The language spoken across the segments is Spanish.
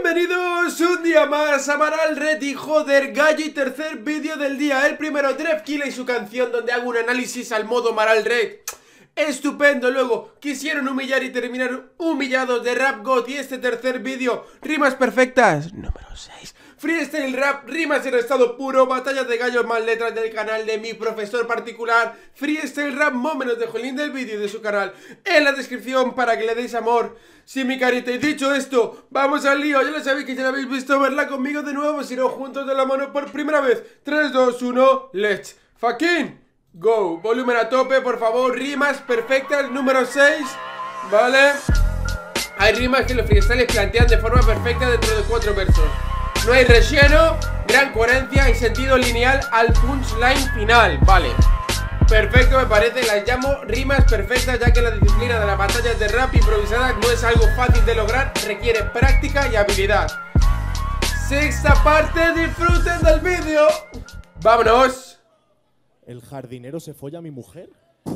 Bienvenidos un día más a Maral Red y joder, gallo, y tercer vídeo del día. El primero, Drefkilla y su canción, donde hago un análisis al modo Maral Red. Estupendo. Luego, quisieron humillar y terminar humillados de Rap God. Y este tercer vídeo, rimas perfectas, número 6. Freestyle rap, rimas en estado puro, batallas de gallos más letras del canal de mi profesor particular. Freestyle rap, momentos dejo el link del vídeo de su canal en la descripción para que le deis amor. Sí, mi carita, y dicho esto, vamos al lío. Ya lo sabéis que ya lo habéis visto, verla conmigo de nuevo, si no juntos de la mano por primera vez. 3, 2, 1, let's fucking go. Volumen a tope, por favor. Rimas perfectas, número 6. Vale. Hay rimas que los freestyles plantean de forma perfecta dentro de 4 versos. No hay relleno, gran coherencia y sentido lineal al punchline final. Vale, perfecto, me parece. Las llamo rimas perfectas, ya que la disciplina de las batallas de rap improvisadas no es algo fácil de lograr, requiere práctica y habilidad. Sexta parte, disfruten del vídeo. ¡Vámonos! ¿El jardinero se folla a mi mujer?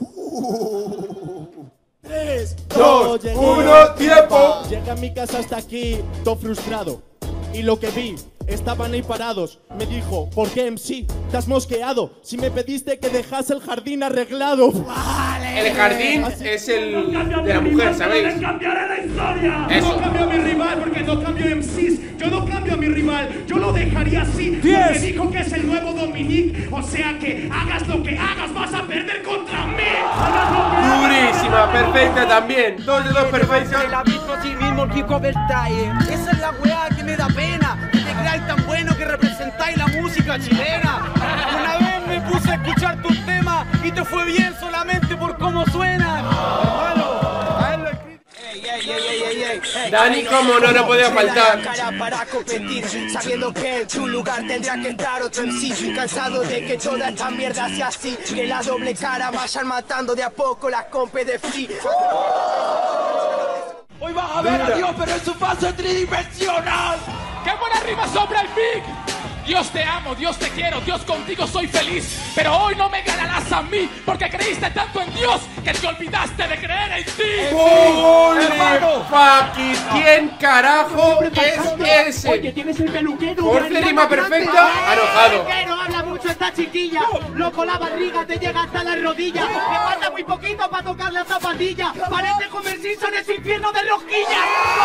3, 2, 1, tiempo. Llegué a mi casa hasta aquí, todo frustrado. Y lo que vi, estaban ahí parados. Me dijo, ¿por qué MC? ¿Te has mosqueado? Si me pediste que dejase el jardín arreglado. ¡Vale! El jardín es el de la mujer, ¿sabéis? ¡Cambiaré la historia! Eso. No cambio a mi rival porque no cambio MCs. Yo no cambio a mi rival, yo lo dejaría así. Porque dijo que es el nuevo Dominique. O sea que hagas lo que hagas, vas a perder contra mí. Durísima, perfecta también. 2 de 2 perfecta. El abismo sin mismo chico detalle. Esa es la weá que me da pena. Que te creáis tan bueno que representáis la música chilena. Una vez me puse a escuchar tus temas y te fue bien solamente por cómo suenan. Hermano, a él lo escribí. Dani, como no podía faltar. Cara para competir, sabiendo que en su lugar tendrá que entrar otro MC. Cansado de que toda esta mierda sea así, que la doble cara vayan matando de a poco la compe de free. Hoy vas a ver a Dios, pero en su fase tridimensional. ¡Qué buena rima sobre el Big! Dios te amo, Dios te quiero, Dios contigo soy feliz. Pero hoy no me ganarás a mí, porque creíste tanto en Dios que te olvidaste de creer en ti. ¡Holy fucking! ¿Quién carajo es ese? Oye, tienes el peluquero. Por rima perfecta, arrojado. No habla mucho esta chiquilla. Loco, la barriga te llega hasta las rodillas. Me falta muy poquito para tocar la zapatilla. Parece Homer Simpson en su infierno de rosquilla.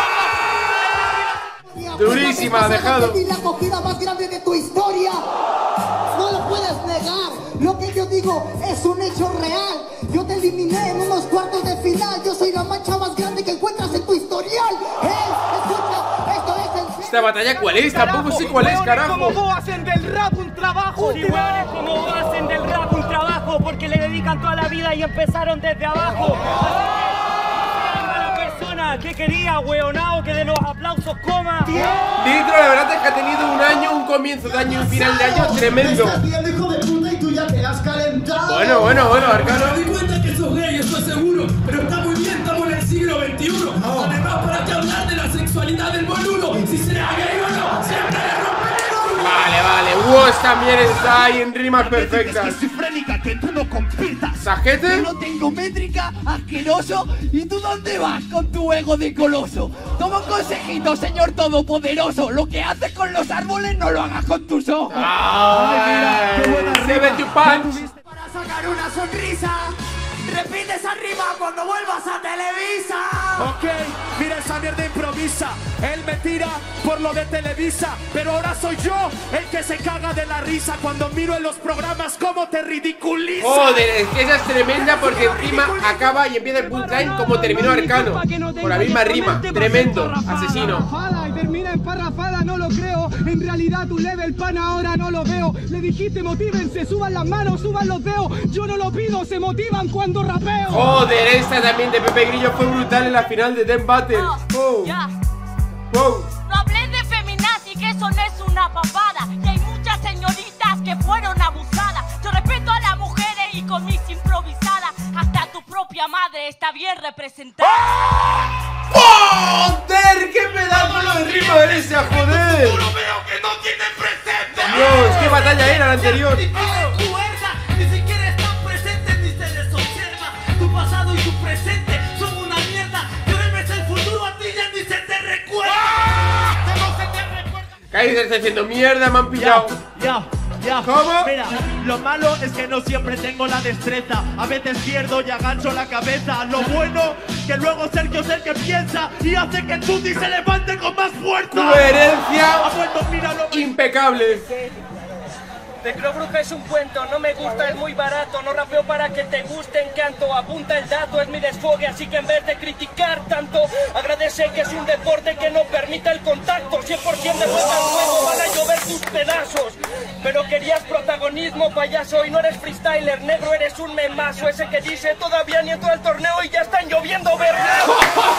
Durísima, dejado. La acogida más grande de tu historia. No lo puedes negar. Lo que yo digo es un hecho real. Yo te eliminé en unos cuartos de final. Yo soy la mancha más grande que encuentras en tu historial. Escucha, esto es el... ¿Esta batalla cuál es? Tampoco sé cuál es, carajo. Como vos hacen del rap un trabajo. Sí, weones como vos hacen del rap un trabajo, porque le dedican toda la vida y empezaron desde abajo. ¿Qué quería, weonao, que de los aplausos coma? Litro, la verdad es que ha tenido un año, un comienzo de año y un final de año tremendo. Bueno, Arcano. Me di cuenta que sos gay, estoy seguro, pero está muy bien, estamos en el siglo XXI. Además, ¿para qué hablar de la sexualidad del boludo? Si será gay o no, siempre le rompe. Vale, Woz también está ahí en rimas perfectas. Esquizofrénica, que tú no compitas. ¿Sajete? No tengo métrica, asqueroso. ¿Y tú dónde vas con tu ego de coloso? Toma un consejito, señor todopoderoso. Lo que haces con los árboles no lo hagas con tus ojos. ¡Ay! ¡Se ve tu punch! Para sacar una sonrisa, repites arriba cuando vuelvas a Televisa. Ok, mira esa mierda improvisa. Él me tira por lo de Televisa, pero ahora soy yo el que se caga de la risa cuando miro en los programas cómo te ridiculiza. Joder, es que esa es tremenda porque encima acaba y empieza el punchline como terminó Arcano. Por la misma rima, tremendo, asesino. Y termina en parrafada, no lo creo. En realidad tu level pan ahora no lo veo. Le dijiste motívense, suban las manos, suban los dedos. Yo no lo pido, se motivan cuando rapeo. Joder, esta también de Pepe Grillo fue brutal en la final de Dem Battle. No hables de feminazi, que eso no es una papada. Y hay muchas señoritas que fueron abusadas. Yo respeto a las mujeres y con mis improvisadas. Hasta tu propia madre está bien representada. ¡Joder! ¡Qué pedazo de rima eres esa, joder! Yo veo que no tienen presente. Dios, qué batalla era la anterior. Ni siquiera están presentes ni se les observa. Tu pasado y tu presente son una mierda. Yo debes el futuro a ti ya ni se te recuerda. Kaiser está diciendo mierda, me han pillado. Ya. ¿Cómo? Mira, lo malo es que no siempre tengo la destreza. A veces pierdo y agacho la cabeza. Lo bueno que luego Sergio es el que piensa y hace que Tuti se levante con más fuerza. Coherencia impecable. The Crow Group es un cuento, no me gusta, es muy barato. No rapeo para que te guste, encanto. Apunta el dato, es mi desfogue, así que en vez de criticar tanto, agradece que es un deporte que no permite el contacto. 100% de vuelta al juego, van a llover tus pedazos. Pero querías protagonismo, payaso, y no eres freestyler, negro, eres un memazo. Ese que dice todavía ni entró al torneo y ya están lloviendo verdad.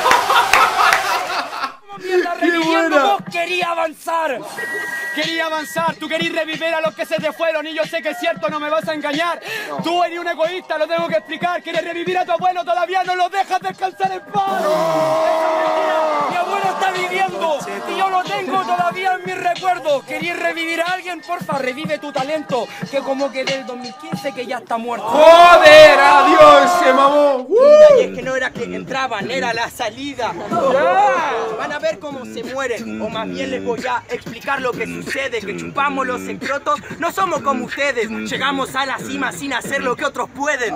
Mierda, reviviendo, vos quería avanzar. Quería avanzar, tú querías revivir a los que se te fueron y yo sé que es cierto, no me vas a engañar. Tú eres un egoísta, lo tengo que explicar. Quieres revivir a tu abuelo, todavía no lo dejas descansar en paz. Mi abuelo está viviendo y yo lo tengo todavía en mi recuerdo. ¿Querías revivir a alguien? Porfa, revive tu talento, que como que del 2015 que ya está muerto. ¡Joder! ¡Adiós! ¡Se mamó! Y es que no era que entraban, era la salida. Van a ver cómo se mueren, o más bien les voy a explicar lo que sucede, que chupamos los escrotos, no somos como ustedes, llegamos a la cima sin hacer lo que otros pueden.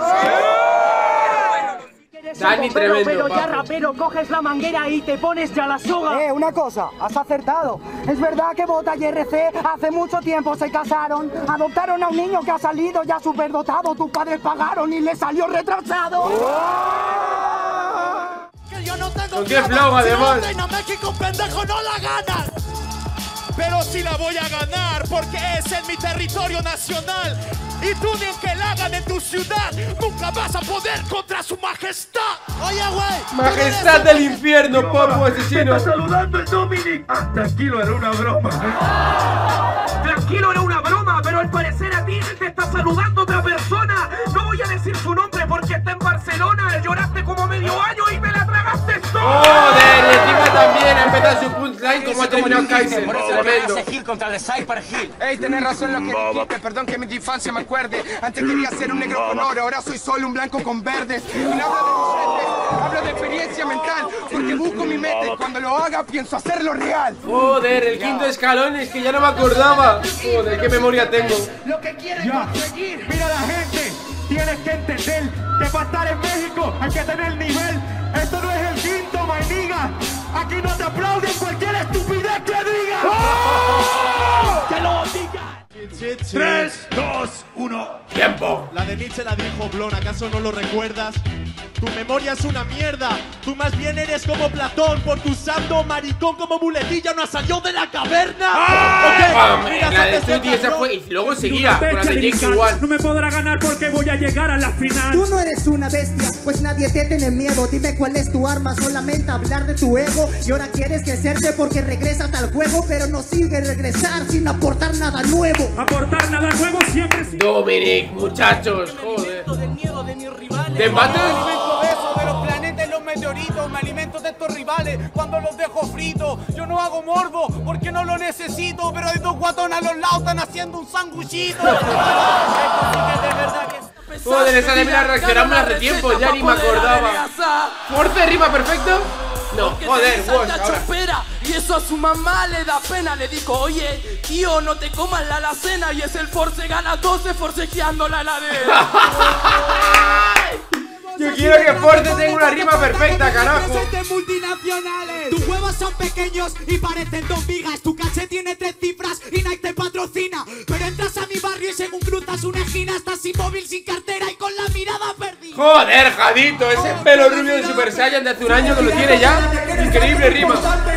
Dani tremendo, pero ya papi. rapero, coges la manguera y te pones ya la soga. Una cosa, has acertado. Es verdad que Bota y RC hace mucho tiempo se casaron. Adoptaron a un niño que ha salido ya superdotado. Tus padres pagaron y le salió retrasado. Yo no tengo ¿Con qué flow, además? Si no México, pendejo, no la ganas. Pero sí la voy a ganar porque es en mi territorio nacional. Y tú ni aunque la hagan en tu ciudad, nunca vas a poder contra su majestad. Oye, güey. Majestad del infierno, popo asesino. Está saludando el Dominic. Tranquilo, era una broma. Tranquilo, era una broma, pero al parecer a ti te está saludando otra persona. No voy a decir su nombre porque está en Barcelona. Lloraste como medio año y me la tragaste toda. Joder, y encima también ha empezado su punchline como ha terminado Kaiser. Tremendo. Gil contra The Cypher Gil. Ey, tenés razón lo que dijiste, perdón que mi infancia me acuerde. Antes quería ser un negro con oro, ahora soy solo un blanco con verdes. Y no hablo de billetes, hablo de experiencia mental, porque busco mi meta y cuando lo haga pienso hacerlo real. Joder, el quinto escalón es que ya no me acordaba. Joder, qué memoria tengo. Lo que quieres conseguir. Mira la gente, tienes que entender que para estar en México hay que tener nivel. Esto no es el quinto, my nigga. Aquí no te aplauden cualquier estupidez que digas. ¡Oh! ¡Que lo digas! 3, 2, 1. ¡Tiempo! La de Nietzsche la dijo Blon, ¿acaso no lo recuerdas? Tu memoria es una mierda. Tú más bien eres como Platón, porque usando maricón como muletilla no salió de la caverna. Mira, la de Tuti esa fue y luego seguía con la de Jake igual. No me podrá ganar porque voy a llegar a la final. Tú no eres una bestia, pues nadie te tiene miedo. Dime cuál es tu arma, solamente hablar de tu ego. Y ahora quieres crecerte porque regresas al juego, pero no sirve regresar sin aportar nada nuevo. Aportar nada nuevo siempre. Dominic, muchachos, joder. ¿Te empates? De los planetas y los meteoritos, me alimento de estos rivales cuando los dejo fritos. Yo no hago morbo porque no lo necesito, pero hay dos guatones a los lados están haciendo un sanguchito. Joder, esa de la reaccionamos hace tiempo, ya ni me acordaba. ¿Force rima perfecto? No, joder, chopera, y eso a su mamá le da pena. Le dijo, oye, tío, no te comas la alacena. Y es el Force gana 12 forcejeando la heladera. Yo quiero que Force tenga una rima perfecta, carajo. Multinacionales. Tus huevos son pequeños y parecen 2 vigas. Tu caché tiene 3 cifras y Nike te patrocina. Pero entras a mi barrio y según cruzas una esquina estás sin móvil, sin cartera y con la mirada perdida. Joder, Jadito, ese pelo rubio de Super Saiyan de hace un año que lo tiene ya. Increíble rima.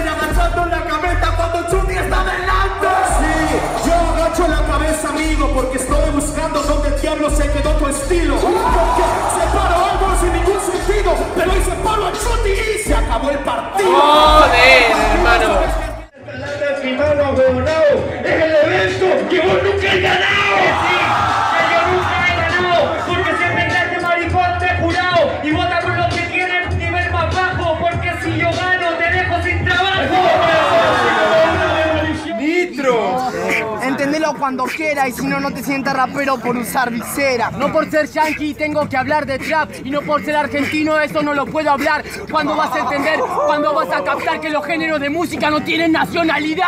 Sí, yo agacho la cabeza, amigo, porque estoy buscando dónde el diablo se quedó tu estilo. Porque separo algo sin ningún sentido, pero hoy separo a Chuti y se acabó el partido. Joder, hermano. Mi mano, huevonao, es el evento que vos nunca has ganado. Sí, que yo nunca he ganado, porque siempre estás de maricón te he jurado. Y vota con los que tienen nivel más bajo, porque si yo gano te dejo sin trabajo. Nitro. Entendí lo Dímelo cuando quiera y si no, no te sientas rapero por usar visera. No por ser yankee tengo que hablar de trap y no por ser argentino eso no lo puedo hablar. ¿Cuándo vas a entender? ¿Cuándo vas a captar que los géneros de música no tienen nacionalidad?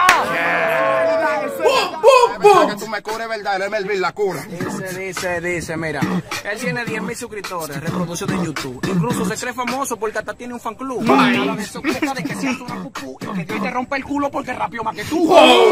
Que tú me cures, verdad, el Melvin la cura. Dice, mira, él tiene 10.000 suscriptores, reproducción de YouTube. Incluso se cree famoso porque hasta tiene un fan club. Nada de eso queja de que seas una pupú y que te rompa el culo porque rapeó más que tú.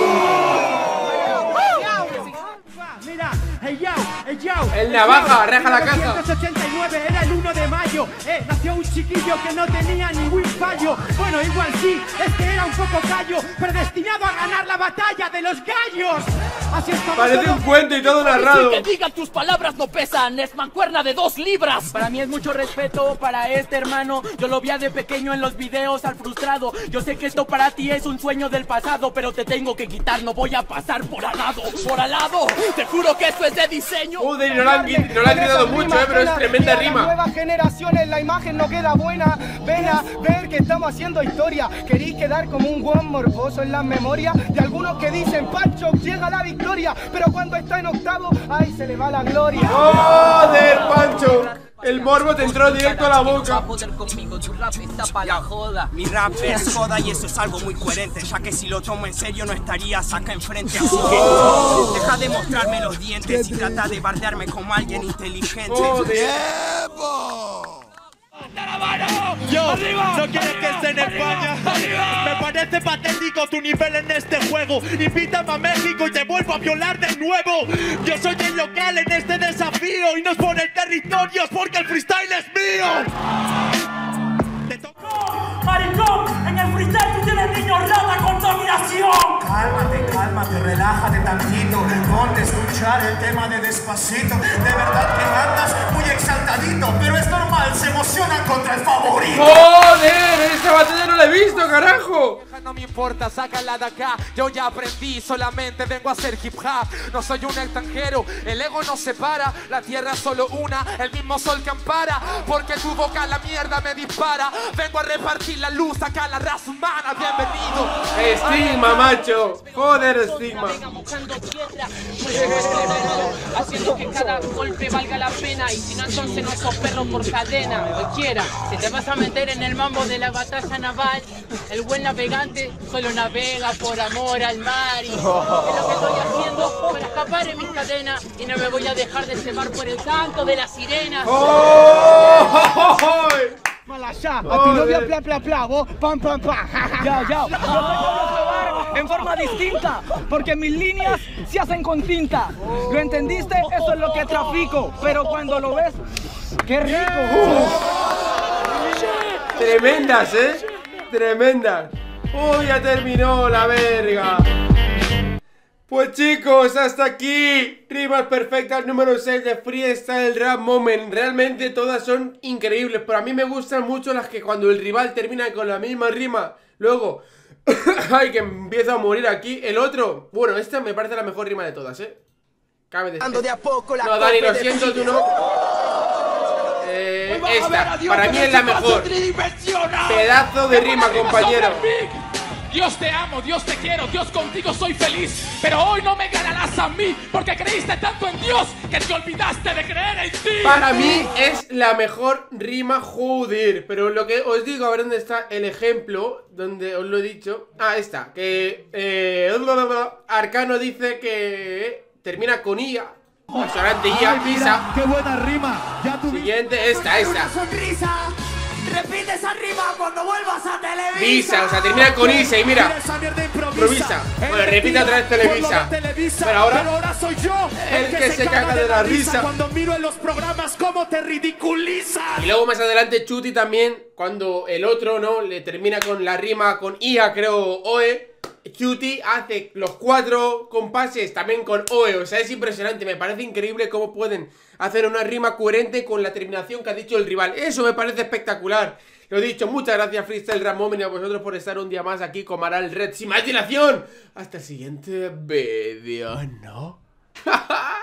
Mira, hey yo, El navaja, reja la caja. 1989 era el 1 de mayo. Nació un chiquillo que no tenía ningún fallo. Bueno, igual sí, es que era un poco callo, predestinado a ganar la batalla de los gallos. Así es como Parece un cuento y todo narrado. Que digan tus palabras no pesan, es mancuerna de 2 libras. Para mí es mucho respeto para este hermano. Yo lo veía de pequeño en los videos al frustrado. Yo sé que esto para ti es un sueño del pasado, pero te tengo que quitar, no voy a pasar por al lado. Por al lado, te juro que esto es de diseño. Joder, no la han gritado mucho, pero es tremenda rima. Nuevas generaciones, la imagen no queda buena. Ven a ver que estamos haciendo historia. Queréis quedar como un guan morboso en la memoria de algunos que dicen Pancho llega la victoria, pero cuando está en octavo, ay, se le va la gloria. Joder, Pancho. El morbo te entró directo a la boca. Mi rap es joda y eso es algo muy coherente, ya que si lo tomo en serio no estarías acá enfrente. Así que deja de mostrarme los dientes y trata de bardearme como alguien inteligente. Yo, no quieres que esté en España. Me parece patético tu nivel en este juego. Invítame a México y te vuelvo a violar de nuevo. Yo soy el local en este desafío y no es por el territorio, es porque el freestyle es mío. Te tocó. Maricón, en el freestyle tú tienes niño rata contaminación. Cálmate, relájate tantito. Ponte a escuchar el tema de Despacito. De verdad que andas muy exaltadito, pero es normal, se emocionan contra el favorito. Joder, esa batalla no la he visto, carajo. No me importa, sácala de acá. Yo ya aprendí, solamente vengo a hacer hip hop. No soy un extranjero, el ego nos separa. La tierra es solo una, el mismo sol que ampara. Porque tu boca la mierda me dispara. Vengo a repartir la luz acá a la raza humana. Bienvenido. Estigma, macho. Joder, estigma. Haciendo que cada golpe valga la pena. Y si no, entonces no sos perro por cadena. Cualquiera, si te vas a meter en el mambo de la batalla naval, el buen navegante solo navega por amor al mar. Y es lo que estoy haciendo para escapar en mis cadenas. Y no me voy a dejar de cebar por el canto de las sirenas. Malayá, a tu novia pla pla pla, vos pam pam pam. Ya. Yo te quiero jugar en forma distinta, porque mis líneas se hacen con tinta. ¿Lo entendiste? Eso es lo que trafico. Pero cuando lo ves, ¡qué rico! Tremendas, tremendas. Uy, ya terminó la verga. Pues chicos, hasta aquí rimas perfectas número 6 de Freestyle Rap Moment. Realmente todas son increíbles, pero a mí me gustan mucho las que cuando el rival termina con la misma rima, luego ay, que empieza a morir aquí. El otro, bueno, esta me parece la mejor rima de todas, cabe decir. No, Dani, lo siento, tú no. Esta, para mí es la mejor. Pedazo de rima, compañero. Dios te amo, Dios te quiero, Dios contigo soy feliz. Pero hoy no me ganarás a mí, porque creíste tanto en Dios que te olvidaste de creer en ti. Para mí es la mejor rima, joder. Pero lo que os digo, a ver dónde está el ejemplo, donde os lo he dicho. Ah, esta, que Arcano dice que termina con IA. Restaurante IA, Pisa. ¡Qué buena rima! Ya siguiente, esta. Repite esa rima cuando vuelvas a Televisa. Visa, o sea, termina con Isa y mira. Improvisa. Bueno, repite otra vez Televisa. Pero ahora soy yo el que se caga de la risa cuando miro en los programas cómo te ridiculiza. Y luego más adelante Chuti también, cuando el otro, ¿no? Le termina con la rima con IA, creo, OE. Chuti hace los 4 compases también con OE. O sea, es impresionante. Me parece increíble cómo pueden hacer una rima coherente con la terminación que ha dicho el rival. Eso me parece espectacular. Lo dicho, muchas gracias Freestyle Rap Moment y a vosotros por estar un día más aquí con Maral Red. Sin más dilación, hasta el siguiente vídeo, ¿no?